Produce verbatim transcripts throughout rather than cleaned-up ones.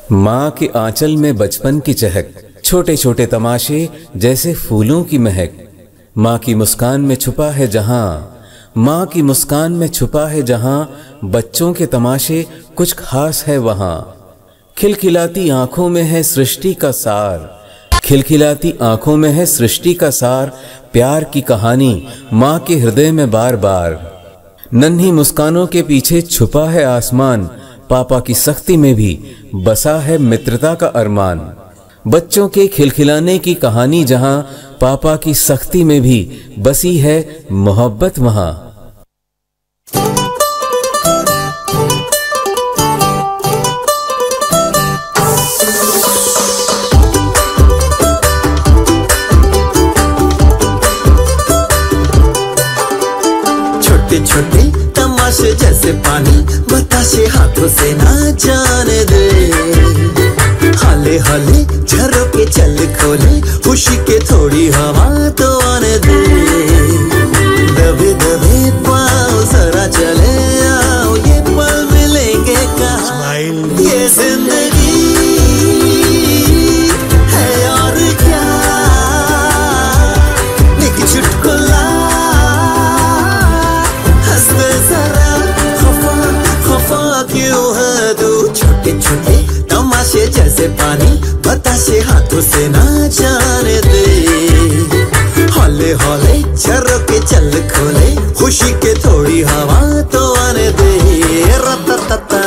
माँ के आंचल में बचपन की चहक, छोटे छोटे तमाशे जैसे फूलों की महक। माँ की मुस्कान में छुपा है जहाँ, माँ की मुस्कान में छुपा है जहाँ, बच्चों के तमाशे कुछ खास है वहाँ। खिलखिलाती आंखों में है सृष्टि का सार, खिलखिलाती आंखों में है सृष्टि का सार। प्यार की कहानी माँ के हृदय में बार बार। नन्ही मुस्कानों के पीछे छुपा है आसमान, पापा की सख्ती में भी बसा है मित्रता का अरमान। बच्चों के खिलखिलाने की कहानी जहां, पापा की सख्ती में भी बसी है मोहब्बत वहां। छोटे छोटे तमाशे जैसे पानी, बताशे हाथों से ना जाने दे। हाले हाले झरोके चल खोले, खुशी के थोड़ी हवा तो आने दे। दबे दबे पाँव जरा चले आओ, ये पल मिलेंगे कहाँ, ये जिंदगी है और क्या। एक चुटकुला हंसते जरा, खफा खफा क्यों है तू। छोटे छोटे तमाशे जैसे पानी, बताशे हाथों से ना जाने दे। हौले हौले झरोके चल खोले, खुशी के थोड़ी हवा तो आने दे। रततता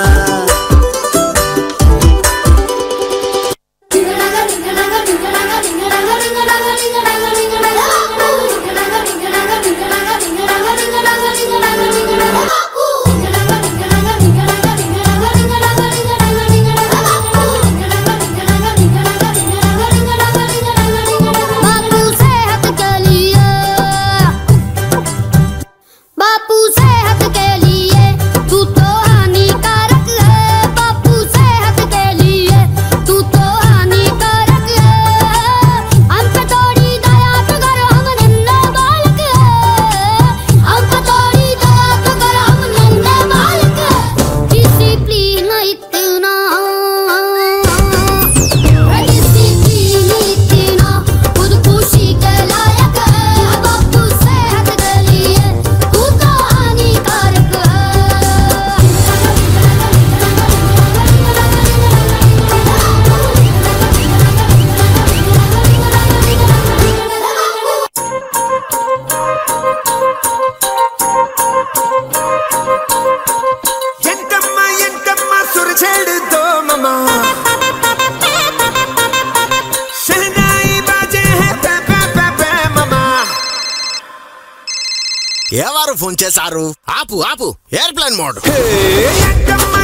ఎవరు ఫోన్ చేశారు? ఆపు ఆపు, ఎయిర్ప్లేన్ మోడ్.